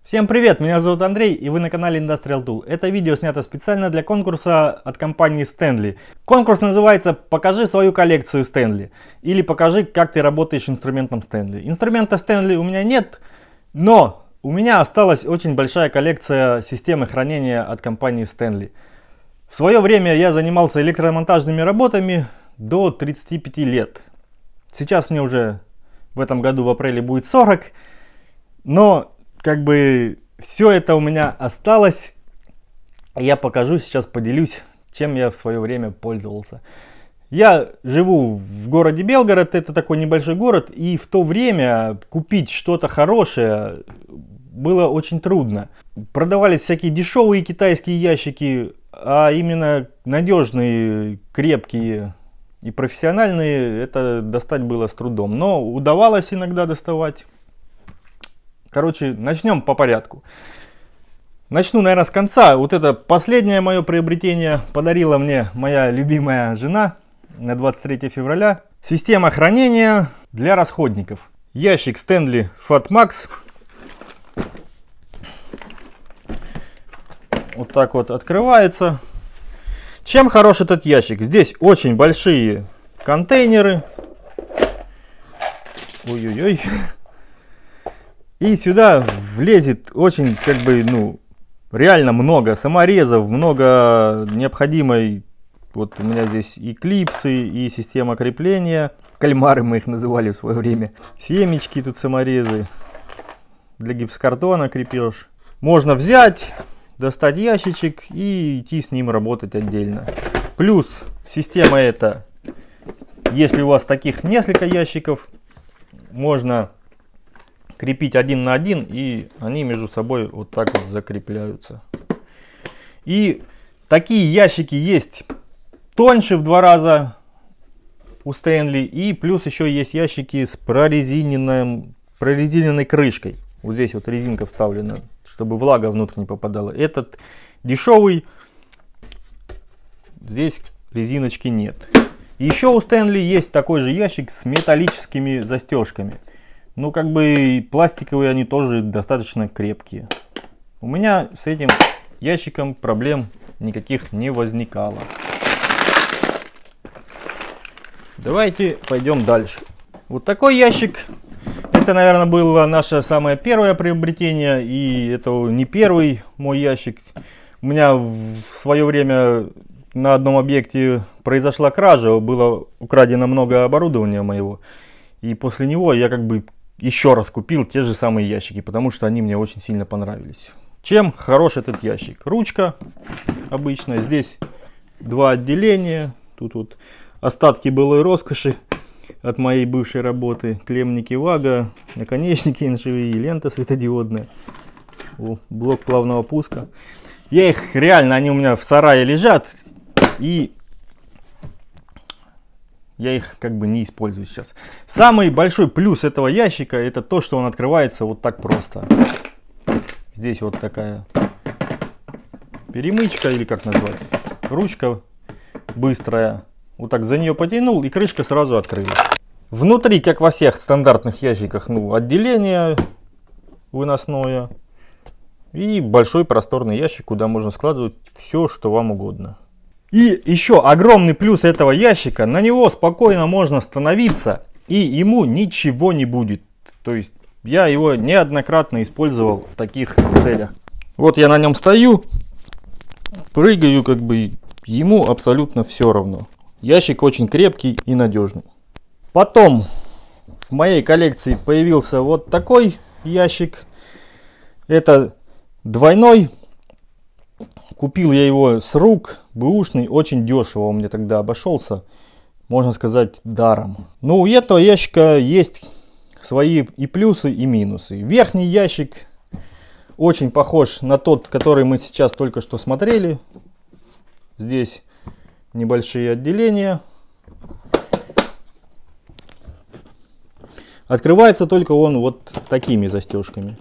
Всем привет, меня зовут Андрей и вы на канале Industrial Tool. Это видео снято специально для конкурса от компании Stanley. Конкурс называется «Покажи свою коллекцию Stanley» или «Покажи, как ты работаешь инструментом Stanley». Инструмента Stanley у меня нет, но у меня осталась очень большая коллекция системы хранения от компании Stanley. В свое время я занимался электромонтажными работами до 35 лет. Сейчас мне уже в этом году в апреле будет 40, но как бы все это у меня осталось. Я покажу, сейчас поделюсь, чем я в свое время пользовался. Я живу в городе Белгород, это такой небольшой город, и в то время купить что-то хорошее было очень трудно. Продавались всякие дешевые китайские ящики, а именно надежные, крепкие и профессиональные это достать было с трудом. Но удавалось иногда доставать. Короче, начнем по порядку. Начну, наверное, с конца. Вот это последнее мое приобретение подарила мне моя любимая жена на 23 февраля. Система хранения для расходников. Ящик Stanley FatMax. Вот так вот открывается. Чем хорош этот ящик? Здесь очень большие контейнеры. Ой-ой-ой. И сюда влезет очень, реально много саморезов, много необходимой. Вот у меня здесь и клипсы, и система крепления. Кальмары мы их называли в свое время. Семечки тут саморезы. Для гипсокартона крепеж. Можно взять, достать ящичек и идти с ним работать отдельно. Плюс система эта, если у вас таких несколько ящиков, можно крепить один на один, и они между собой вот так вот закрепляются. И такие ящики есть тоньше в 2 раза у Stanley, и плюс еще есть ящики с прорезиненной крышкой. Вот здесь вот резинка вставлена, чтобы влага внутрь не попадала. Этот дешевый, здесь резиночки нет. И еще у Stanley есть такой же ящик с металлическими застежками. Ну, пластиковые они тоже достаточно крепкие. У меня с этим ящиком проблем никаких не возникало. Давайте пойдем дальше. Вот такой ящик. Это, наверное, было наше самое первое приобретение. И это не первый мой ящик. У меня в свое время на одном объекте произошла кража. Было украдено много оборудования моего. И после него я еще раз купил те же самые ящики, потому что они мне очень сильно понравились. Чем хорош этот ящик? Ручка обычная, здесь 2 отделения, тут вот остатки былой роскоши от моей бывшей работы, клеммники Вага, наконечники ножевые, лента светодиодная, блок плавного пуска. Я их реально, они у меня в сарае лежат, и я их не использую сейчас. Самый большой плюс этого ящика это то, что он открывается вот так просто. Здесь вот такая перемычка, или как назвать, ручка быстрая. Вот так за нее потянул, и крышка сразу открылась. Внутри, как во всех стандартных ящиках, отделение выносное. И большой просторный ящик, куда можно складывать все, что вам угодно. И еще огромный плюс этого ящика, на него спокойно можно становиться, и ему ничего не будет. То есть я его неоднократно использовал в таких целях. Вот я на нем стою, прыгаю, ему абсолютно все равно. Ящик очень крепкий и надежный. Потом в моей коллекции появился вот такой ящик. Это двойной. Купил я его с рук, бэушный, очень дешево он мне тогда обошелся, можно сказать, даром. Но у этого ящика есть свои и плюсы, и минусы. Верхний ящик очень похож на тот, который мы сейчас только что смотрели. Здесь небольшие отделения. Открывается только он вот такими застежками.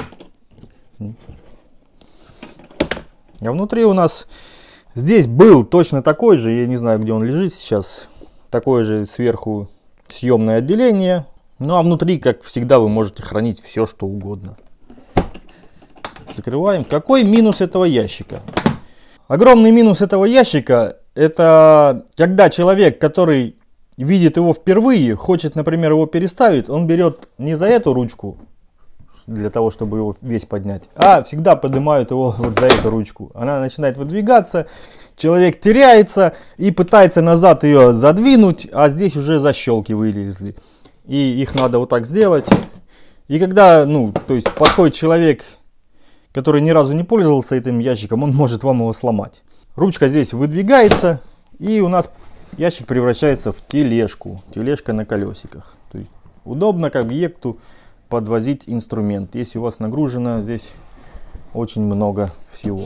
А внутри у нас здесь был точно такой же, я не знаю, где он лежит сейчас, такое же сверху съемное отделение. Ну а внутри, как всегда, вы можете хранить все, что угодно. Закрываем. Какой минус этого ящика? Огромный минус этого ящика — это когда человек, который видит его впервые, хочет, например, его переставить, он берет не за эту ручку, для того, чтобы его весь поднять, а всегда поднимают его вот за эту ручку. Она начинает выдвигаться, человек теряется и пытается назад ее задвинуть, а здесь уже защелки вылезли. И их надо вот так сделать. И когда, то есть подходит человек, который ни разу не пользовался этим ящиком, он может вам его сломать. Ручка здесь выдвигается, и у нас ящик превращается в тележку. Тележка на колесиках. То есть удобно к объекту подвозить инструмент, если у вас нагружено здесь очень много всего.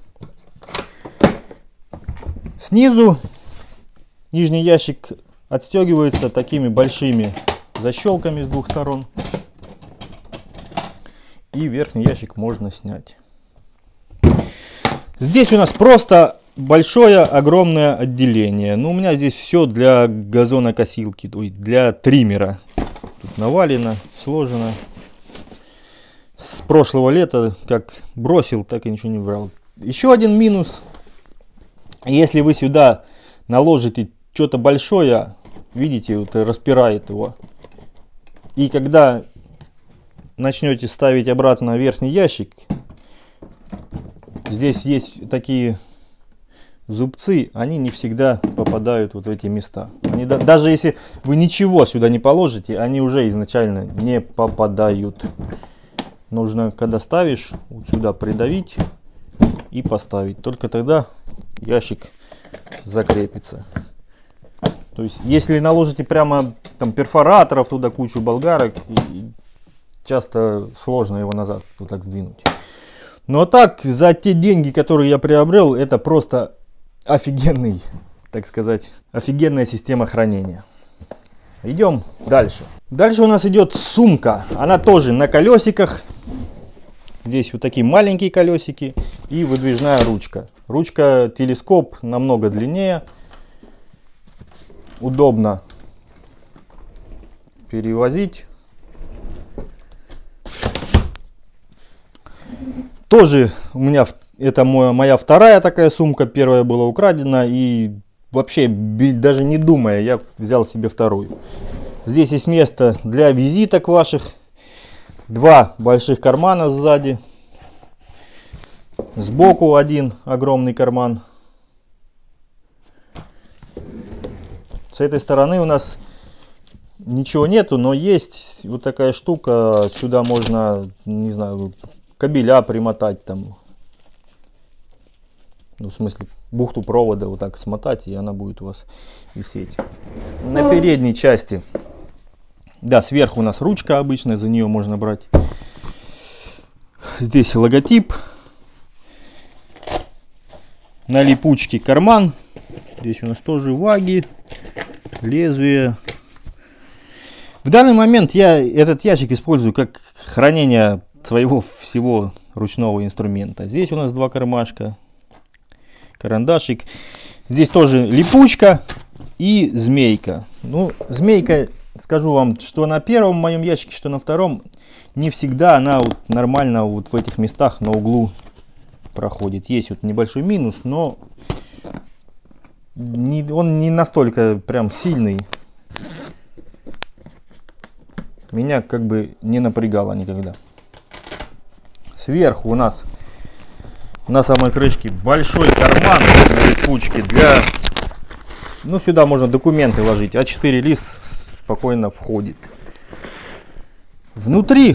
Снизу нижний ящик отстегивается такими большими защелками с двух сторон. И верхний ящик можно снять. Здесь у нас просто большое, огромное отделение. У меня здесь все для газонокосилки, то есть для триммера. Тут навалено, сложено. С прошлого лета как бросил, так и ничего не брал. Еще один минус. Если вы сюда наложите что-то большое, видите, вот распирает его. И когда начнете ставить обратно верхний ящик, здесь есть такие зубцы, они не всегда попадают вот в эти места. Они, даже если вы ничего сюда не положите, они уже изначально не попадают. Нужно, когда ставишь, вот сюда придавить и поставить. Только тогда ящик закрепится. То есть, если наложите прямо там перфораторов, туда кучу болгарок, часто сложно его назад вот так сдвинуть. Но так, за те деньги, которые я приобрел, это просто офигенный, так сказать, офигенная система хранения. Идем дальше. Дальше у нас идет сумка. Она тоже на колесиках. Здесь вот такие маленькие колесики и выдвижная ручка. Ручка телескоп намного длиннее. Удобно перевозить. Тоже у меня это моя вторая такая сумка. Первая была украдена, и вообще даже не думая я взял себе вторую. Здесь есть место для визиток ваших. Два больших кармана сзади. Сбоку один огромный карман. С этой стороны у нас ничего нету, но есть вот такая штука. Сюда можно, не знаю, кабеля примотать там. В смысле, бухту провода вот так смотать, и она будет у вас висеть. На передней части, да, сверху у нас ручка обычная, за нее можно брать. Здесь логотип. На липучке карман. Здесь у нас тоже ваги, лезвие. В данный момент я этот ящик использую как хранение своего всего ручного инструмента. Здесь у нас два кармашка, карандашик. Здесь тоже липучка и змейка. Змейка, скажу вам, что на первом моем ящике, что на втором, не всегда она вот нормально вот в этих местах на углу проходит. Есть вот небольшой минус, но он не настолько прям сильный. Меня как бы не напрягало никогда. Сверху у нас на самой крышке большой карман на липучке для... сюда можно документы ложить. А4 лист спокойно входит. Внутри,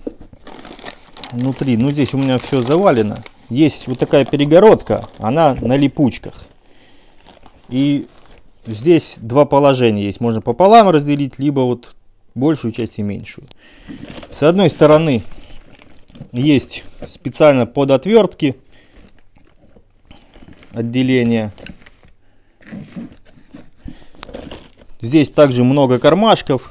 здесь у меня все завалено. Есть вот такая перегородка, она на липучках. И здесь два положения есть. Можно пополам разделить, либо вот большую часть и меньшую. С одной стороны есть специально под отвертки отделение. Здесь также много кармашков.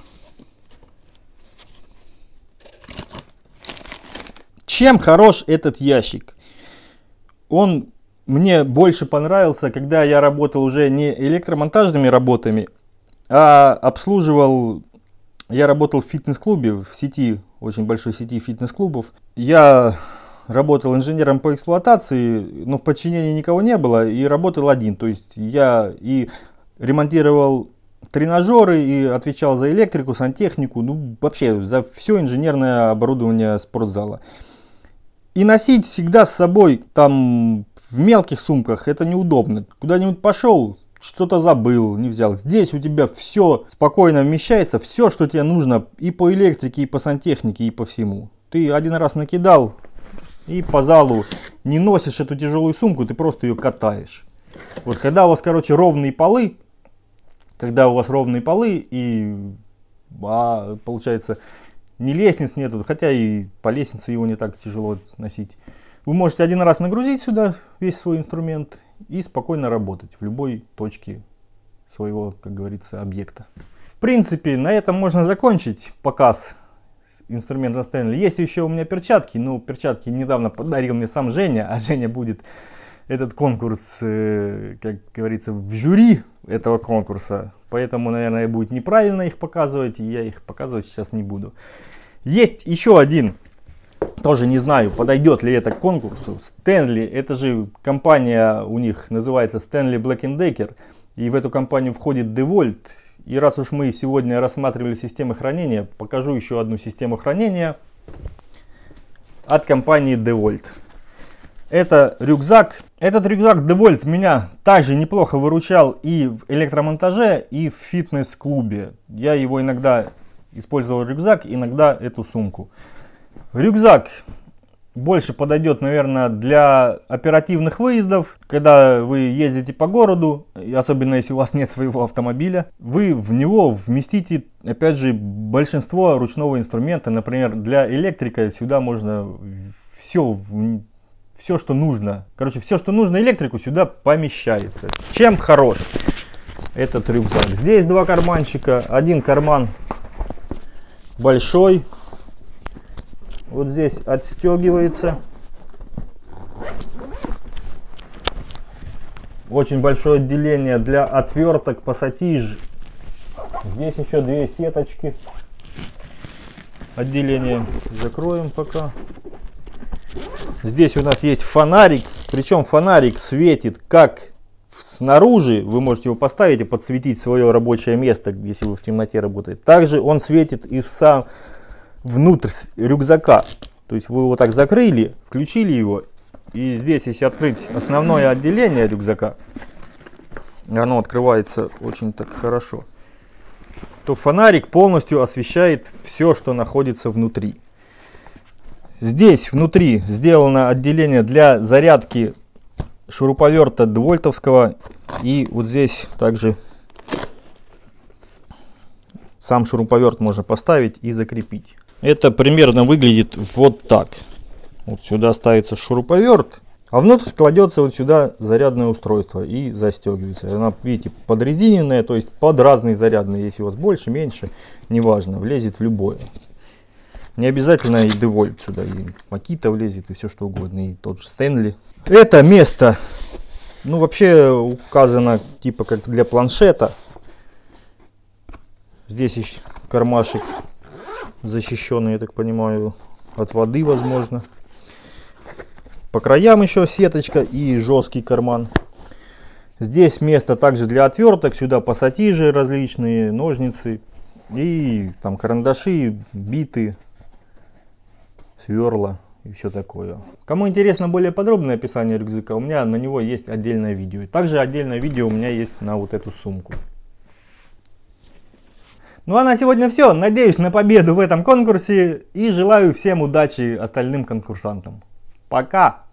Чем хорош этот ящик? Он мне больше понравился, когда я работал уже не электромонтажными работами, а обслуживал. Я работал в фитнес-клубе, в сети, очень большой сети фитнес-клубов. Я работал инженером по эксплуатации, но в подчинении никого не было, и работал один. То есть я и ремонтировал тренажеры, и отвечал за электрику, сантехнику, ну вообще за все инженерное оборудование спортзала. И носить всегда с собой там в мелких сумках это неудобно. Куда-нибудь пошел, что-то забыл, не взял. Здесь у тебя все спокойно вмещается, все, что тебе нужно и по электрике, и по сантехнике, и по всему. Ты один раз накидал и по залу не носишь эту тяжелую сумку, ты просто ее катаешь. Вот когда у вас, короче, ровные полы, и получается ни лестниц нету, хотя и по лестнице его не так тяжело носить. Вы можете один раз нагрузить сюда весь свой инструмент и спокойно работать в любой точке своего, как говорится, объекта. В принципе, на этом можно закончить показ инструмента Stanley. Есть еще у меня перчатки, но перчатки недавно подарил мне сам Женя, а Женя будет этот конкурс, как говорится, в жюри этого конкурса. Поэтому, наверное, будет неправильно их показывать, и я их показывать сейчас не буду. Есть еще один, тоже не знаю, подойдет ли это к конкурсу. Stanley, это же компания у них называется Stanley Black & Decker. И в эту компанию входит DeWalt. И раз уж мы сегодня рассматривали системы хранения, покажу еще одну систему хранения от компании DeWalt. Это рюкзак. Этот рюкзак DeWalt меня также неплохо выручал и в электромонтаже, и в фитнес-клубе. Я его иногда использовал рюкзак, иногда эту сумку. Рюкзак больше подойдет, наверное, для оперативных выездов, когда вы ездите по городу, особенно если у вас нет своего автомобиля. Вы в него вместите, опять же, большинство ручного инструмента. Например, для электрика сюда можно все, что нужно. Короче, все, что нужно электрику, сюда помещается. Чем хорош этот рюкзак? Здесь два карманчика. Один карман большой. Вот здесь отстегивается. Очень большое отделение для отверток, пассатиж. Здесь еще две сеточки. Отделение закроем пока. Здесь у нас есть фонарик. Причем фонарик светит как снаружи. Вы можете его поставить и подсветить свое рабочее место, если вы в темноте работаете. Также он светит и сам внутрь рюкзака. То есть вы его так закрыли, включили его. И здесь, если открыть основное отделение рюкзака, оно открывается очень так хорошо, то фонарик полностью освещает все, что находится внутри. Здесь внутри сделано отделение для зарядки шуруповерта DeWalt-овского. И вот здесь также сам шуруповерт можно поставить и закрепить. Это примерно выглядит вот так. Вот сюда ставится шуруповерт, а внутрь кладется вот сюда зарядное устройство и застегивается. Она, видите, подрезиненная, то есть под разные зарядные. Если у вас больше, меньше, неважно, влезет в любое. Не обязательно и DeWalt сюда, и Makita влезет, и все что угодно, и тот же Stanley. Это место, ну вообще указано типа как для планшета. Здесь еще кармашек защищенный, я так понимаю, от воды, возможно. По краям еще сеточка и жесткий карман. Здесь место также для отверток, сюда пассатижи различные, ножницы и там карандаши, биты, сверла и все такое. Кому интересно более подробное описание рюкзака, у меня на него есть отдельное видео. Также отдельное видео у меня есть на вот эту сумку. Ну а на сегодня все. Надеюсь на победу в этом конкурсе и желаю всем удачи остальным конкурсантам. Пока!